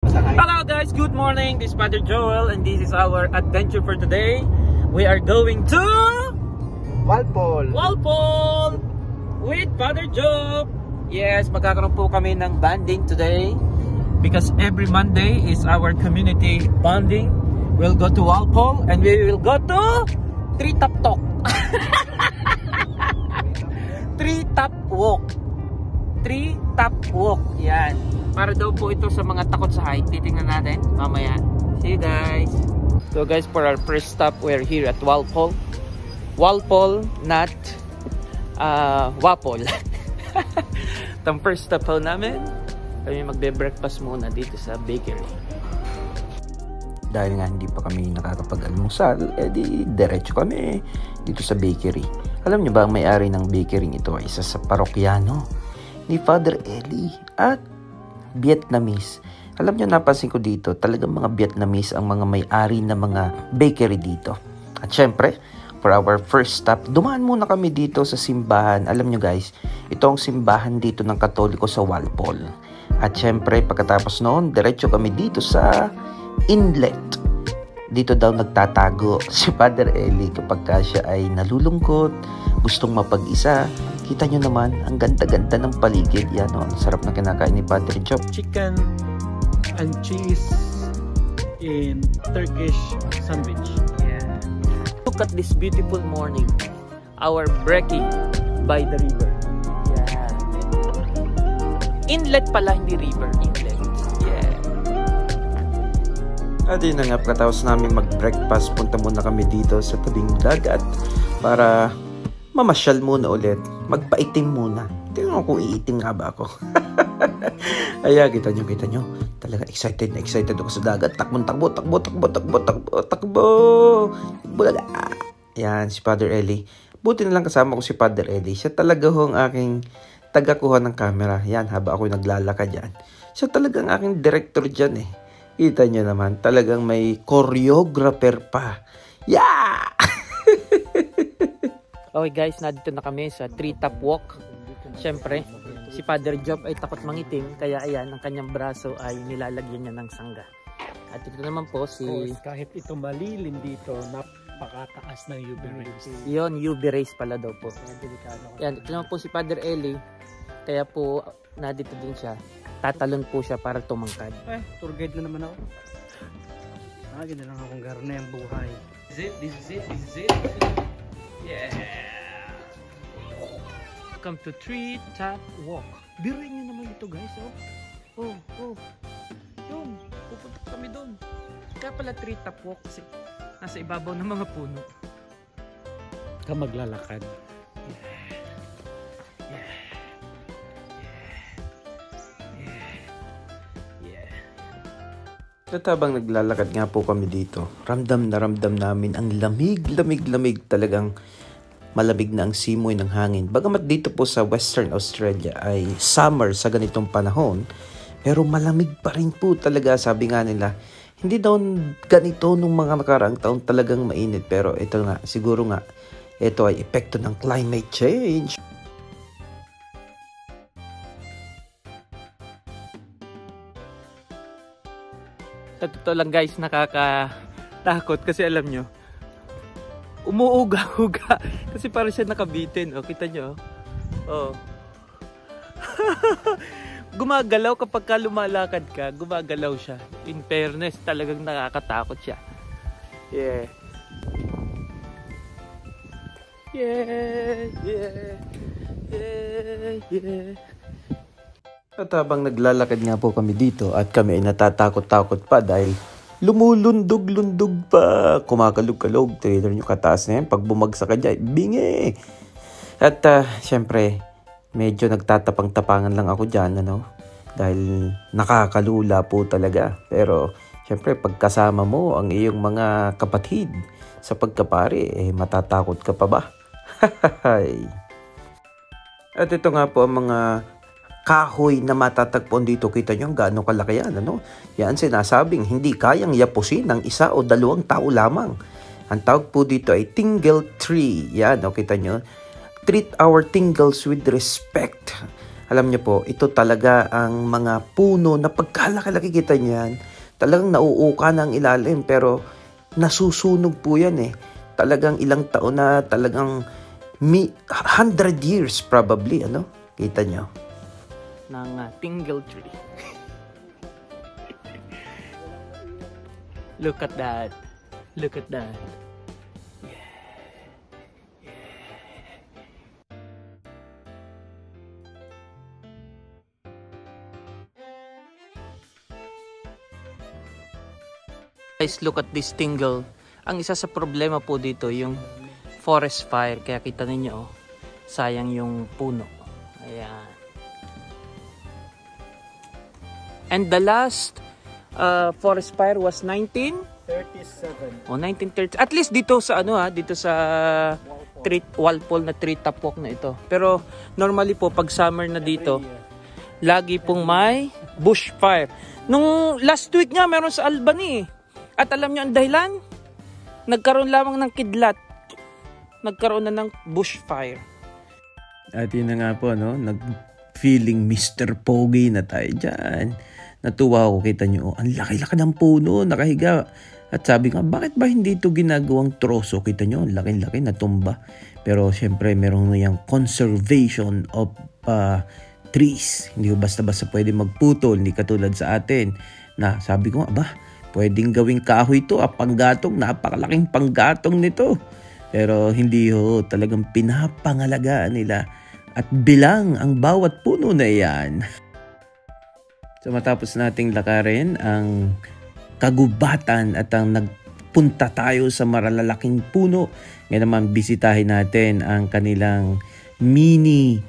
Hello guys, good morning. This is Father Joel and this is our adventure for today. We are going to Walpole with Father Job. Yes, magkakaroon po kami ng bonding today because every Monday is our community bonding. We'll go to Walpole and we will go to Treetop Talk. Treetop Walk. Treetop Walk. Yan. Para daw po ito sa mga takot sa height. Titingnan natin mamaya. See you guys. So guys, for our first stop, we're here at Walpole. Walpole, not Wapol. Itong first stop po namin, kami magbe-breakfast muna dito sa bakery. Dahil nga hindi pa kami nakakapag-almusal, di diretso kami dito sa bakery. Alam nyo ba, ang may-ari ng bakery ito ay isa sa parokyano ni Father Eli at Vietnamese. Alam nyo, napansin ko dito, talagang mga Vietnamese ang mga may-ari na mga bakery dito. At syempre, for our first stop, dumaan muna kami dito sa simbahan. Alam nyo guys, ito ang simbahan dito ng Katoliko sa Walpole. At syempre, pagkatapos noon, diretso kami dito sa inlet. Dito daw nagtatago si Father Eli kapag siya ay nalulungkot, gustong mapag-isa. Kita nyo naman, ang ganda-ganda ng paligid. Yan o, sarap na kinakain ni Padre Job. Chicken and cheese in Turkish sandwich. Yeah. Look at this beautiful morning. Our brekkie by the river. Yeah. Inlet pala, hindi river. Inlet. Yeah. At yun na nga, pagkatapos namin mag-breakfast, punta muna kami dito sa tabing dagat para mamasyal muna ulit. Magpaitim muna. Tingnan ko kung iitim nga ba ako. Ayan, kita nyo. Talaga excited na excited ako sa dagat. Takbo. Bulaga. Ayan, si Father Eli. Buti na lang kasama ko si Father Eli. Siya talaga ang aking tagakuha ng camera. Yan, haba ako naglalakad dyan. Siya talaga ang aking director dyan eh. Kita nyo naman, talagang may choreographer pa. Yeah! Okay guys, nandito na kami sa Treetop Walk. Siyempre, si Father Job ay takot mangitim, kaya ayan, ang kanyang braso ay nilalagyan niya ng sangga. At ito naman po si... Kahit ito malilim dito, napakataas ng UV rays. Yun, UV rays pala daw po. Yan, ito naman po si Father Eli, kaya po nandito din siya. Tatalon po siya para tumangkad. Tour guide na naman ako. Ganda lang akong garna yung buhay. This is it. Yeah. Welcome to Treetop Walk. Biruin nyo naman ito guys, oh. Yun, pupunta kami doon. Kaya pala Treetop Walk kasi nasa ibabaw ng mga puno. Ka maglalakad. At habang naglalakad nga po kami dito, ramdam na ramdam namin ang lamig. Talagang malamig na ang simoy ng hangin. Bagamat dito po sa Western Australia ay summer sa ganitong panahon, pero malamig pa rin po talaga. Sabi nga nila, hindi daw ganito nung mga nakaraang taon, talagang mainit. Pero ito nga, siguro nga, ito ay epekto ng climate change. Sa totoo lang guys, nakakatakot kasi alam nyo, umuuga-uga kasi parang siya nakabitin. O, kita nyo? Oh. Gumagalaw kapag ka lumalakad ka, gumagalaw siya. In fairness, talagang nakakatakot siya. Yeah. At habang naglalakad nga po kami dito at kami ay natatakot-takot pa dahil lumulundog-lundog pa, kumakalog-kalog. Trader nyo kataas na yan. Pag bumagsak ka dyan, bingi! At syempre, medyo nagtatapang-tapangan lang ako dyan, dahil nakakalula po talaga. Pero syempre, pagkasama mo ang iyong mga kapatid sa pagkapare, matatakot ka pa ba? At ito nga po ang mga kahoy na matatagpuan dito. Kita nyo gaano kalaki yan, Yan sinasabing hindi kayang yapusin ng isa o dalawang tao lamang. Ang tawag po dito ay tingle tree. Yan, kita nyo. Treat our tingles with respect. Alam niyo po, ito talaga ang mga puno na pagkalaki-laki kita niyan, talagang nauuka ng ilalim pero nasusunog po yan eh. Talagang ilang taon na, talagang 100 years probably, ano? Kita niyo? Ng tingle tree. Look at that. Look at that. Guys, look at this tingle. Ang isa sa problema po dito yung forest fire. Kaya kita ninyo, oh, sayang yung puno. Ayan. And the last forest fire was 37. 1930. At least dito sa dito sa Walpole na tree top walk na ito. Pero normally po pag summer na dito, lagi pong may bushfire. Nung last week nga meron sa Albany. At alam nyo ang dahilan? Nagkaroon lamang ng kidlat. Nagkaroon na ng bushfire. At yun na nga po, no? Nag-feeling Mr. Pogi na tayo dyan. Natuwa ako, kita nyo, ang laki-laki ng puno, nakahiga. At sabi nga, bakit ba hindi ito ginagawang troso? Kita nyo, ang laki-laki, natumba. Pero syempre, meron yung conservation of trees. Hindi ko basta-basta pwede magputol, hindi katulad sa atin. Na sabi ko, pwedeng gawing kahoy ito, panggatong, napakalaking panggatong nito. Pero hindi ho, talagang pinapangalagaan nila at bilang ang bawat puno na yan. So matapos nating lakarin ang kagubatan at ang nagpunta tayo sa maralalaking puno, ngayon naman bisitahin natin ang kanilang mini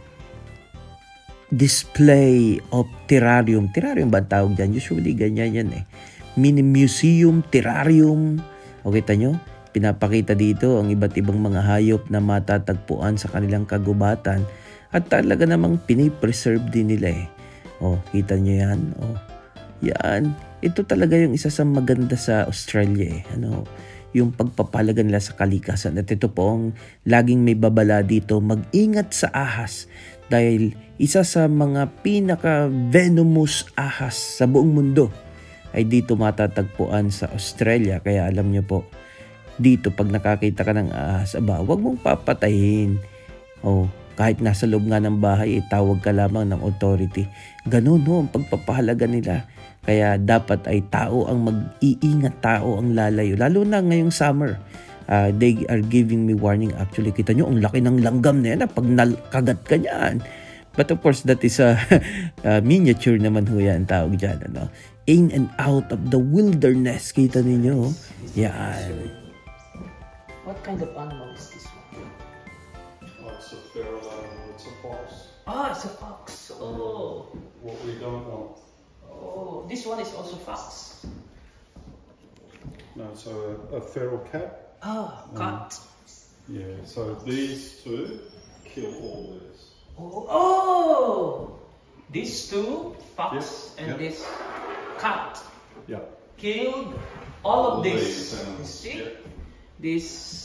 display of terrarium. Terrarium ba ang tawag dyan? Usually ganyan yan eh. Mini museum, terrarium. O kita nyo, pinapakita dito ang iba't ibang mga hayop na matatagpuan sa kanilang kagubatan at talaga namang pinipreserve din nila eh. O, kita nyo yan? O, yan. Ito talaga yung isa sa maganda sa Australia eh. Yung pagpapalaga nila sa kalikasan. At ito po ang laging may babala dito, mag-ingat sa ahas dahil isa sa mga pinaka-venomous ahas sa buong mundo ay dito matatagpuan sa Australia. Kaya alam nyo po, dito pag nakakita ka ng ahas, huwag mong papatayin. Kahit nasa loob nga ng bahay, tawag ka lamang ng authority. Ganun ang pagpapahalaga nila. Kaya dapat ay tao ang mag-iingat, tao ang lalayo. Lalo na ngayong summer. They are giving me warning. Actually, kita nyo, ang laki ng langgam na yan pag nakagat ka niyan. But of course, that is a miniature naman ho yan tawag dyan. In and out of the wilderness. Kita ninyo. Yan. What kind of animal is this one? It's a feral animal, it's a fox. It's a fox. Oh. What we don't want. Oh, this one is also fox. No, it's a feral cat. Cat. Yeah, so these two kill all this. Oh! These two, fox and this cat, killed all of this. You see? Yep. This,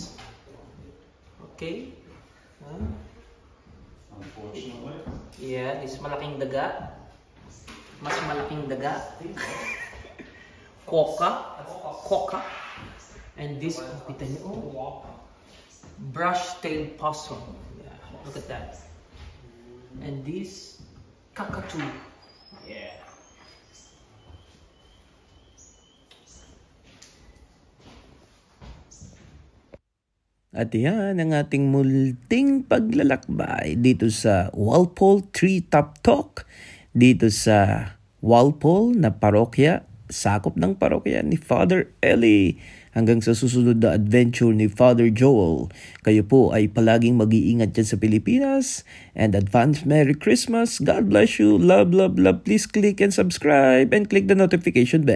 okay. Unfortunately. Yeah, this malaking daga. Mas malaking daga. Quokka. And this, kita niyo, brush-tailed possum. Yeah, look at that. And this, cockatoo. Yeah. At yan ang ating multing paglalakbay dito sa Walpole Tree Top Talk. Dito sa Walpole na parokya, sakop ng parokya ni Father Eli. Hanggang sa susunod na adventure ni Father Joel. Kayo po ay palaging mag-iingat dyan sa Pilipinas. And advance Merry Christmas. God bless you. Love, love, love. Please click and subscribe and click the notification bell.